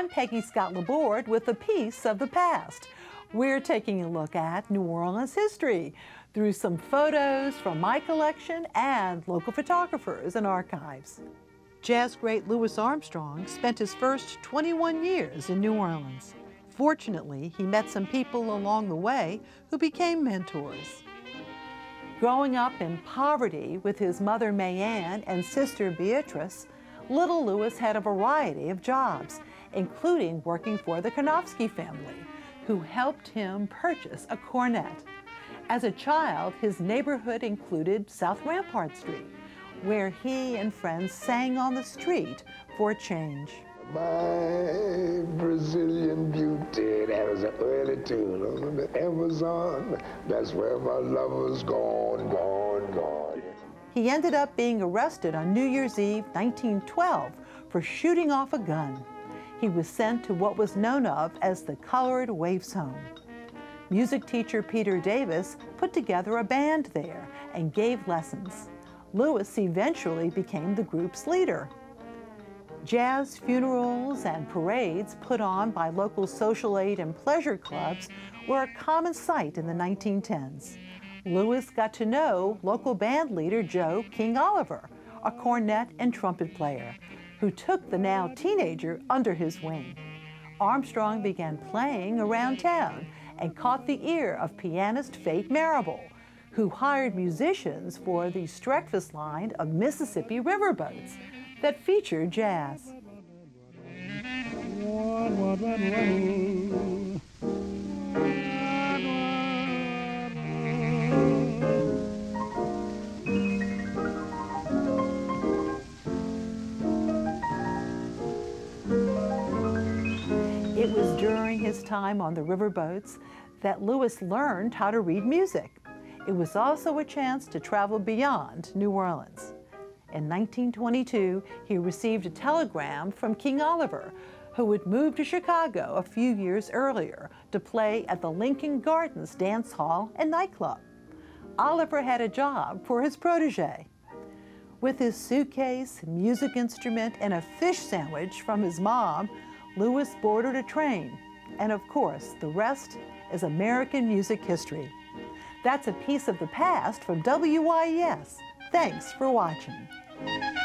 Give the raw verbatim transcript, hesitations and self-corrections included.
I'm Peggy Scott Laborde with a piece of the past. We're taking a look at New Orleans history through some photos from my collection and local photographers and archives. Jazz great Louis Armstrong spent his first twenty-one years in New Orleans. Fortunately, he met some people along the way who became mentors. Growing up in poverty with his mother Mayanne and sister Beatrice, little Louis had a variety of jobs, including working for the Karnofsky family, who helped him purchase a cornet. As a child, his neighborhood included South Rampart Street, where he and friends sang on the street for change. My Brazilian beauty, that was an early tune on the Amazon. That's where my lover's gone, gone, gone. He ended up being arrested on New Year's Eve, nineteen twelve, for shooting off a gun. He was sent to what was known of as the Colored Waifs Home. Music teacher Peter Davis put together a band there and gave lessons. Louis eventually became the group's leader. Jazz funerals and parades put on by local social aid and pleasure clubs were a common sight in the nineteen tens. Louis got to know local band leader Joe King Oliver, a cornet and trumpet player, who took the now teenager under his wing. Armstrong began playing around town and caught the ear of pianist Fate Marable, who hired musicians for the Streckfus line of Mississippi riverboats that featured jazz. It was during his time on the riverboats that Louis learned how to read music. It was also a chance to travel beyond New Orleans. In nineteen twenty-two, he received a telegram from King Oliver, who had moved to Chicago a few years earlier to play at the Lincoln Gardens Dance Hall and Nightclub. Oliver had a job for his protege. With his suitcase, music instrument, and a fish sandwich from his mom, Louis boarded a train. And of course, the rest is American music history. That's a piece of the past from W Y E S. Thanks for watching.